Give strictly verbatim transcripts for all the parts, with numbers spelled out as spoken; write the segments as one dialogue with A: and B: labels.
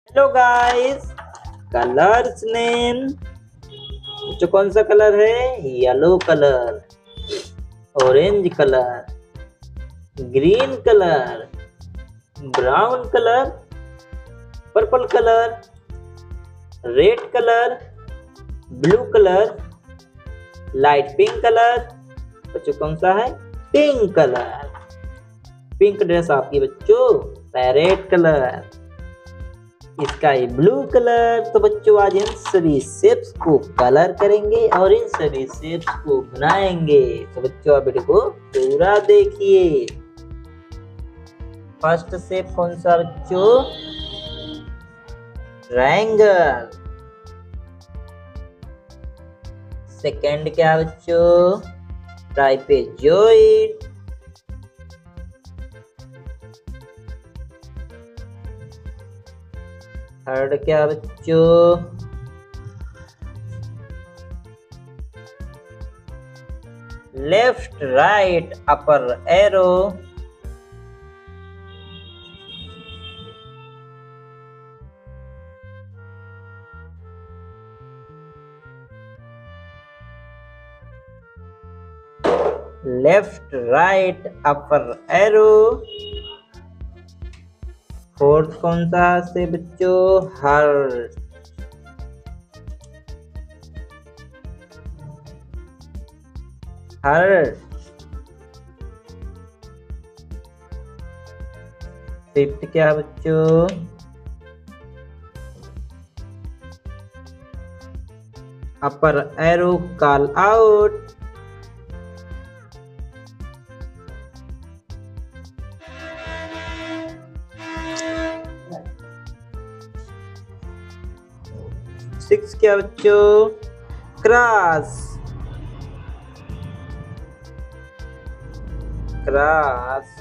A: Hello guys, colours name. जो कौन सा कलर है? Yellow colour, orange colour, green colour, brown colour, purple colour, red colour, blue colour, light pink colour. बच्चों कौन सा है? Pink colour. पिंक ड्रेस आपकी बच्चों। Parrot colour, sky blue colour. तो बच्चों आज इन सभी शेप्स को कलर करेंगे और इन सभी शेप्स को बनाएंगे। तो बच्चों आप वीडियो को पूरा देखिए। फर्स्ट शेप कौन सा बच्चों? ट्रायंगल। सेकंड क्या बच्चों? ट्राइपेजॉइड। थर्ड क्या बच्चों? Left right upper arrow. Left right upper arrow. Fourth कौन सा से बच्चों? हार्ट। हार्ट। फिफ्थ क्या बच्चों? Upper arrow call out. Six क्या बच्चों? क्रॉस। क्रॉस।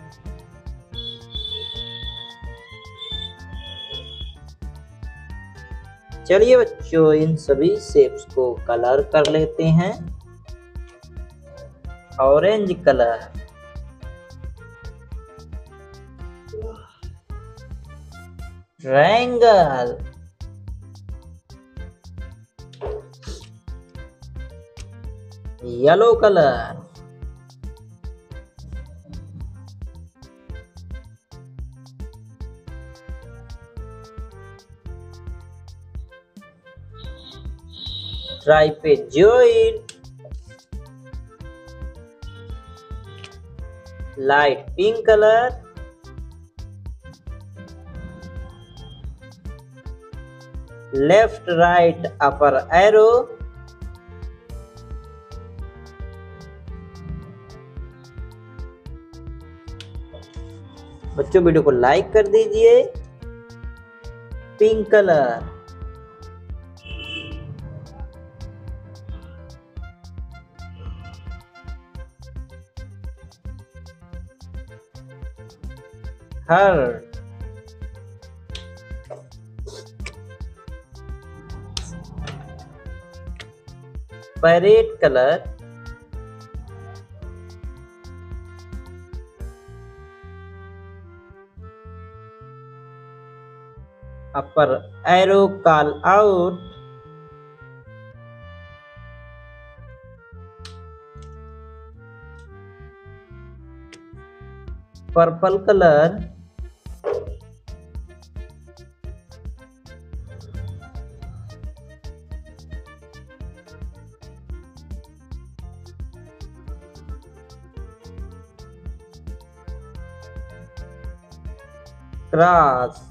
A: चलिए बच्चों इन सभी शेप्स को कलर कर लेते हैं। Orange colour, triangle, yellow colour, trapezoid, light pink colour, left right upper arrow, बच्चों वीडियो को लाइक कर दीजिए। Pink colour, heart, parrot colour, upper arrow call out, purple colour, cross.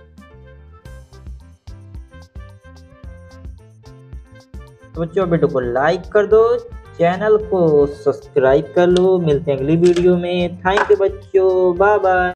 A: तो बच्चों वीडियो को लाइक कर दो, चैनल को सब्सक्राइब कर लो। मिलते हैं अगली वीडियो में। थैंक यू बच्चों, बाय बाय।